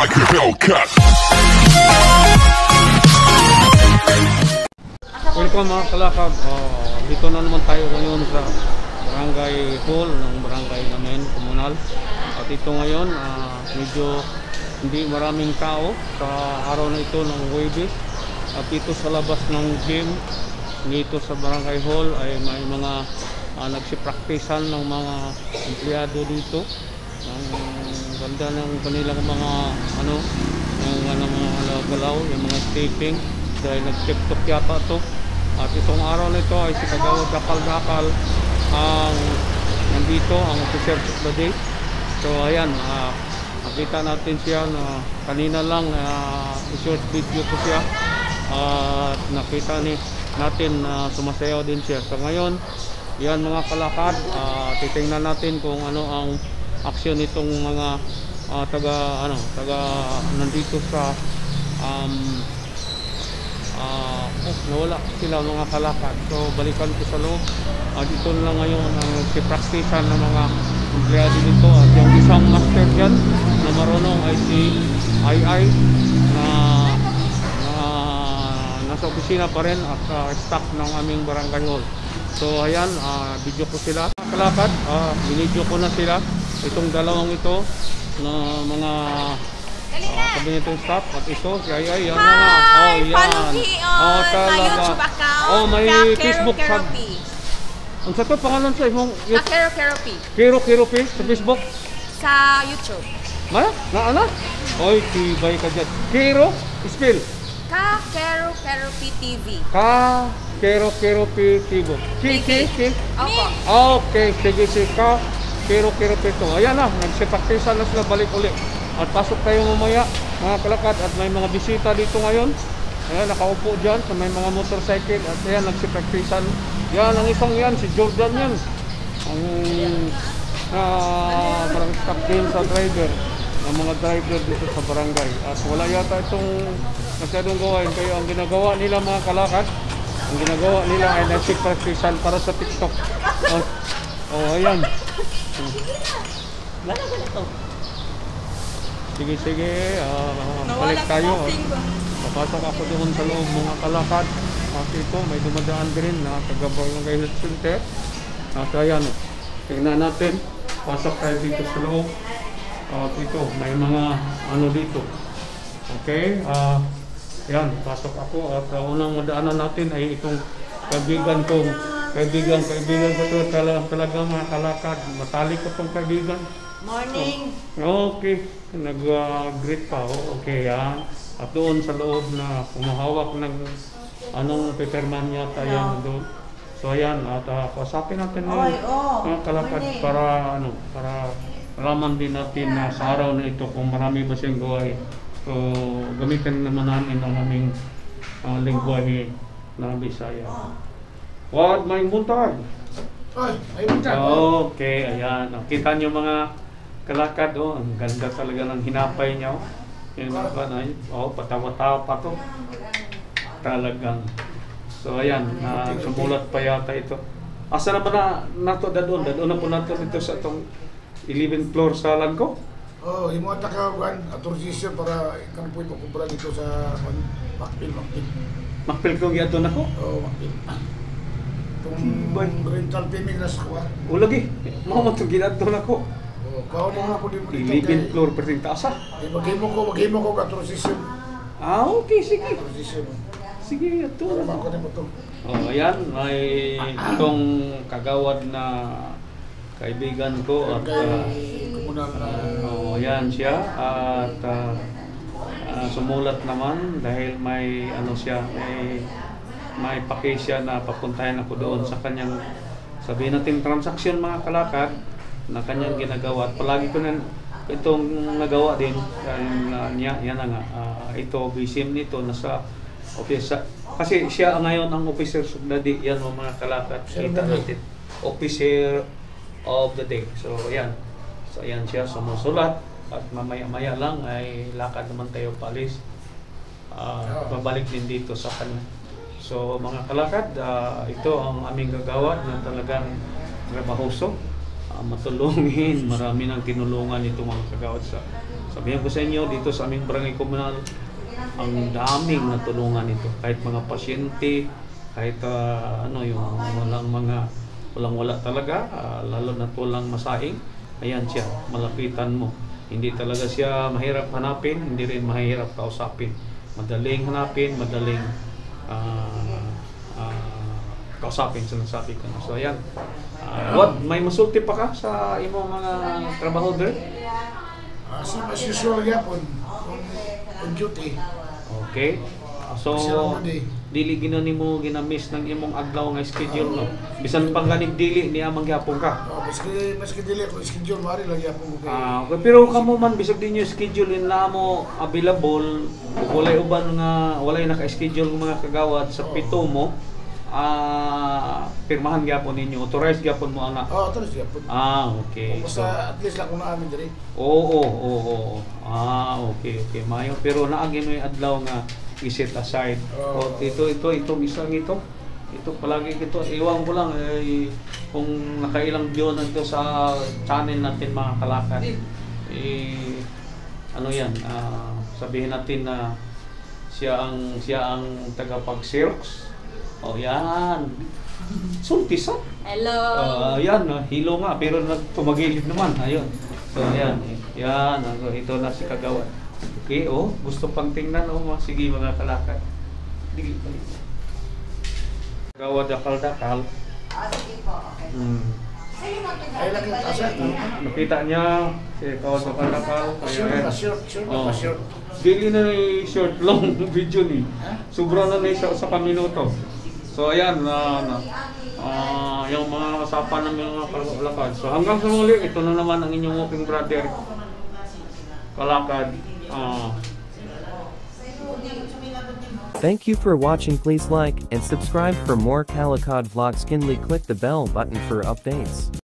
like a Hellcat. Welcome mga kalakab. Dito na naman tayo ngayon sa barangay hall ng barangay namin, komunal. At ito ngayon, medyo hindi maraming tao sa araw na ito ng Huwebes. At ito sa labas ng gym, dito sa barangay hall ay may mga nagsipraktisan ng mga empleyado dito. Ang ganda ng kanilang mga mga galaw, yung mga taping dahil nag-tiktok yata ito. At itong araw na ito ay si Kagawad Dakal-Dakal ang nandito, ang officer of the day. So ayan, nakita natin siya na kanina lang short video ko siya at nakita natin sumasayaw din siya. So ngayon, yan mga kalakad, titingnan natin kung ano ang aksyon nitong mga taga nandito sa nawala sila mga kalakad. So balikan ko sa loob. Dito lang ngayon ang si-practicean ng mga empleyado dito. At yung isang master dyan na marunong ay si Ai na nasa opisina pa rin at staff ng aming barangay hall. So ayan, video ko sila kalakad, binidyo ko na sila, itong dalawang ito na mga kabinetong staff. At ito si Ai, yan na. Follow me on my YouTube account. May Facebook sa ang sa to pangalan sa imong Kero P sa Facebook, sa YouTube. Na oy tibay ka dyan. Kero spell Kero P TV. Kero P TV. Okay, sige Kero P to. Ayan na, nagsipaktisan na sila, balik uli. At pasok tayo mamaya mga kalakad. At may mga bisita dito ngayon. Ayan, nakaupo dyan sa may mga motorcycle. At ayan, nagsipaktisan. Yan, ang isang yan, si Jordan yan. Ang parang staff din sa driver, ng mga driver dito sa barangay. At wala yata itong masyadong gawain. Kaya ang ginagawa nila mga kalakad, ang ginagawa nila ay nagsipaktisan para sa TikTok. Ayan. Sige, balik tayo. Papasok ako doon sa loob mga kalakad. At ito, may dumadaan din na taga-barangay health center. At ayan, tingnan natin. Pasok tayo dito sa loob. At ito, may mga dito. Okay, yan, pasok ako. At unang madaanan natin ay itong kaibigan ko talaga mga kalakad. Matalik ko itong kaibigan. Morning. Okay, nag-greet pa. Okay, yan. At doon sa loob na kumahawak ng paperman yata yan doon. So ayan, at kasapin natin mga kalakad para malaman din natin na sa araw na ito kung marami ba siyang gawain. So gamitin naman namin ang aming lingwahe na Bisaya. What may buntag? Okay, ayan. Kita niyo mga kalakad, ang ganda talaga ng hinapay niya. Patawa-tawa pa to. Talagang. So ayan, sumulat pa yata ito. Asa naman na to dadon na po nato dito sa itong 11th floor salan ko. Imo ata ka authorization para kan po ipakubra dito sa Makpil kong yadon ako? Makpil. Itong rental payment na sa kuha. Lagi, mo itong ginadon ako. Kao mo nga po din mo dito. 11th floor pa rin taasa. Maghimo ko authorization. Okay, sige. Authorization. Sige, ito. Para makunin mo ito. Ayan, may itong kagawad na kaibigan ko at ayan siya at sumulat naman dahil may may pake siya na papuntahin ako doon sa kanyang, sabihin natin, transaksyon mga kalakad na kanyang ginagawa. At palagi ko na itong nagawa din yan na nga, ito bisim nito nasa office kasi siya ngayon ang officer of the day. Yan mga kalakad, kita natin, officer of the day. So ayan, siya sumusulat at mamaya-maya lang ay lakad naman tayo palis. Babalik din dito sa kanya. So mga kalakad, ito ang aming gagawa na talagang trabahoso, matulungin. Marami nang tinulungan itong mga kagawad sa Sabihin ko sa inyo, dito sa aming barangay komunal, ang daming natulungan ito. Kahit mga pasyente, kahit yung walang-wala talaga, lalo na walang masaing, ayan siya, malapitan mo. Hindi talaga siya mahirap hanapin, hindi rin mahirap kausapin. Madaling hanapin, madaling kausapin sa nasabi ko. So ayan, may masulti pa ka sa imong mga trabaho dire? As usual yapon, on duty. Okay. So, dili ginanimo ginamiss ng imong adlaw nga schedule, no? Bisan pang ganig dili niya mangyapon ka. Maski dili ko schedule mari lang yapon ko. Okay, pero kamo man bisag din yung schedule na mo available, walay uban nga walay naka-schedule mga kagawad sa pito mo. Pirmahan gyapon ninyo, authorized gyapon mo ana. Authorized gyapon. Okay. So at least lang kung naamin diri. Oo. Okay. Mayo, pero naagi mo yung adlaw nga i-set aside. Ito isang ito. Ito palagi ito. Iwan ko lang kung nakailang view na ito sa channel natin mga kalakad. Yan, sabihin natin na siya ang tagapag-xerox. Yan. Sultisan. Hello. Yan, hilo nga pero nagpumagilid naman. Ayun. So yan. Ito na si kagawad. Okay, gusto pang tingnan sige mga kalakad. Dili balik. Kagawad dakal-dakal. Sige po. Okay. Ay lang yung tasa. Nakita niya si kagawad dakal-dakal. Sure. Dili na ni short long video ni. Sobra na sa kaminuto. So ayan yung mga kasapan ng mga kalakad. So hanggang sa muli, ito na naman ang inyong walking brother kalakad. Thank you for watching. Please like and subscribe for more Calicod vlogs. Kindly click the bell button for updates.